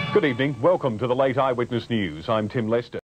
Good evening. Welcome to the late Eyewitness News. I'm Tim Lester.